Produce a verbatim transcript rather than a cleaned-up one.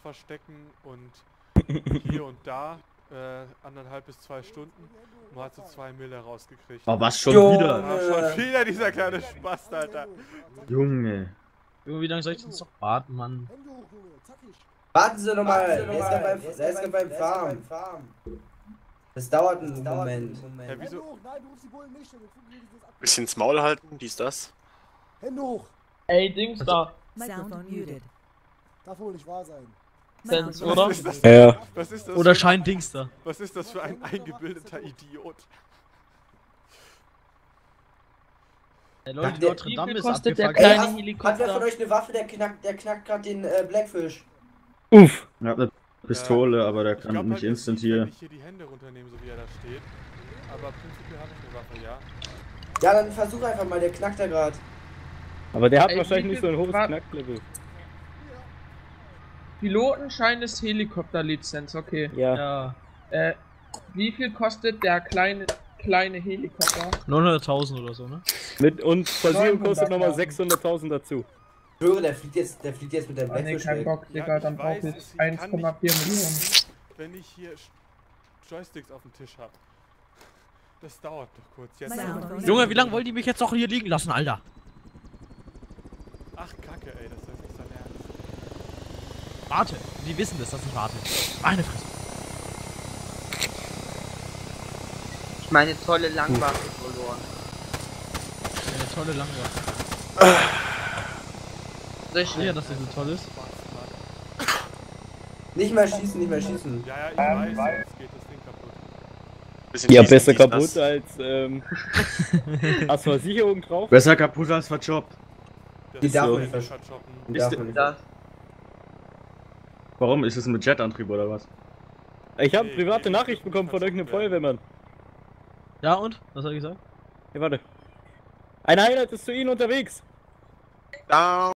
verstecken und hier und da äh, anderthalb bis zwei Stunden. Und man hat so zwei Mille rausgekriegt. Oh, was schon Junge. wieder? Ah, schon wieder dieser kleine Spast, Alter. Junge. Junge, wie lange soll ich denn noch warten, Mann? Warten Sie nochmal, der ist gerade beim, der ist gerade beim Farm. Das dauert einen Moment. Ja, wieso? Bisschen ins Maul halten, dies, das. Hände hoch! Ey, Dings da. Microphone muted. Darf wohl nicht wahr sein. Sens, Microphone oder? Was ist das? Ja. Was ist das? Oder für, scheint Dings da. was ist das für ein eingebildeter Idiot? Ey, Leute, Der- Notre Dame ist kostet der abgefuckt. Ey, kleine hat, hat wer Helikopter? von euch eine Waffe, der knackt, der knackt gerade den äh, Blackfish. Uff. Ich hab eine Pistole, aber der Ich kann glaub nicht halt, es instant liegt, wenn hier. ich hier die Hände runternehme, so wie er da steht. Aber prinzipiell habe ich eine Waffe, ja. Ja, dann versuch einfach mal, der knackt da gerade. Aber der hat Ey, wahrscheinlich wie nicht so viel ein hohes Grad- Knacklevel. Pilotenschein ist Helikopterlizenz, okay. Ja. Ja. Äh, wie viel kostet der kleine kleine Helikopter? neunhunderttausend oder so, ne? Mit, und Versicherung kostet nochmal neunhunderttausend. sechshunderttausend dazu. Ich höre, der fliegt jetzt, der fliegt jetzt mit dem Ah, nee, Blackfish kein weg. Bock, Ja, Digga, ich dann weiß, brauche ich es- ich kann eins Komma vier Millionen. Wenn ich hier Joysticks auf dem Tisch habe. Das dauert doch kurz. Jetzt. Microphone Junge, wie lange wollen die mich jetzt noch hier liegen lassen, Alter? Ach, Kacke, ey, das ist nicht sein Ernst. Warte, die wissen das, dass ich warte. Meine Fresse. Ich meine tolle Langwaffe verloren. Eine tolle Langwaffe. Soll ich Ja, dass die so toll ist. Nicht mehr schießen, nicht mehr schießen. Ja, ja, ich weiß, jetzt geht das Ding kaputt. Bisschen Ja, schießen, besser dies, das. kaputt als, ähm, hast Versicherung drauf? Besser kaputt als verjobbt. Das Die ist darf so man nicht ein versch- Shoppen. Die Ist darf der- man nicht. das? Warum? Ist es mit Jetantrieb oder was? Ich habe private Nachricht bekommen von irgendeinem Feuerwehrmann. Ja, und? Was hat er gesagt? Ja, warte. Eine Einheit ist zu Ihnen unterwegs. Down.